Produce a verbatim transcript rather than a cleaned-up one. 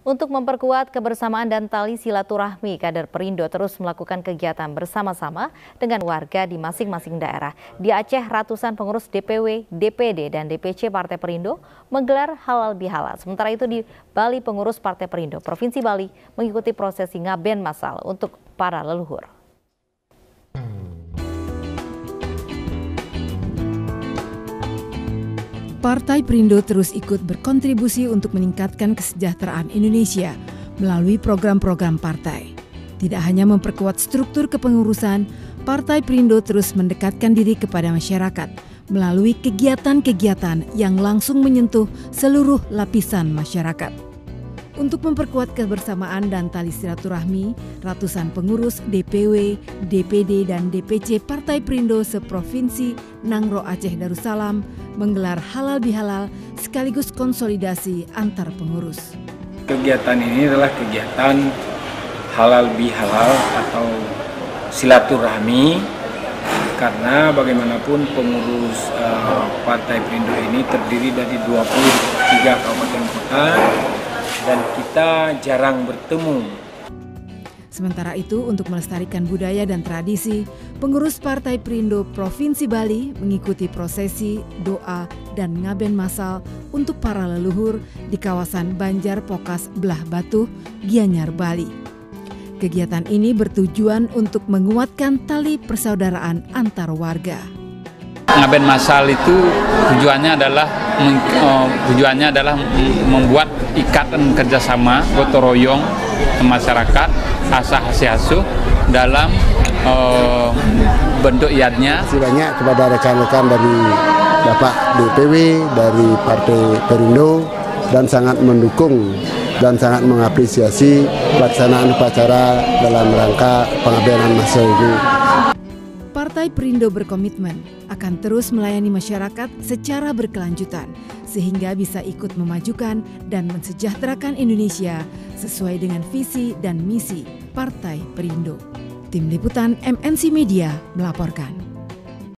Untuk memperkuat kebersamaan dan tali silaturahmi, kader Perindo terus melakukan kegiatan bersama-sama dengan warga di masing-masing daerah. Di Aceh, ratusan pengurus D P W, D P D, dan D P C Partai Perindo menggelar halal bihalal. Sementara itu di Bali, pengurus Partai Perindo Provinsi Bali mengikuti prosesi ngaben massal untuk para leluhur. Partai Perindo terus ikut berkontribusi untuk meningkatkan kesejahteraan Indonesia melalui program-program partai. Tidak hanya memperkuat struktur kepengurusan, Partai Perindo terus mendekatkan diri kepada masyarakat melalui kegiatan-kegiatan yang langsung menyentuh seluruh lapisan masyarakat. Untuk memperkuat kebersamaan dan tali silaturahmi, ratusan pengurus D P W, D P D, dan D P C Partai Perindo seprovinsi Nangro Aceh Darussalam menggelar halal bihalal sekaligus konsolidasi antar pengurus. Kegiatan ini adalah kegiatan halal bihalal atau silaturahmi, karena bagaimanapun pengurus uh, Partai Perindo ini terdiri dari dua puluh tiga kabupaten kota dan kita jarang bertemu. Sementara itu, untuk melestarikan budaya dan tradisi, pengurus Partai Perindo Provinsi Bali mengikuti prosesi, doa, dan ngaben massal untuk para leluhur di kawasan Banjar Pokas Belah Batu, Gianyar, Bali. Kegiatan ini bertujuan untuk menguatkan tali persaudaraan antar warga. Ngaben massal itu tujuannya adalah uh, tujuannya adalah membuat ikatan kerjasama gotong royong masyarakat asah asuh dalam uh, bentuk iadnya. Banyak kepada rekan-rekan dari Bapak D P W, dari Partai Perindo, dan sangat mendukung dan sangat mengapresiasi pelaksanaan upacara dalam rangka pengabenan massal ini. Partai Perindo berkomitmen akan terus melayani masyarakat secara berkelanjutan sehingga bisa ikut memajukan dan mensejahterakan Indonesia sesuai dengan visi dan misi Partai Perindo. Tim Liputan M N C Media melaporkan.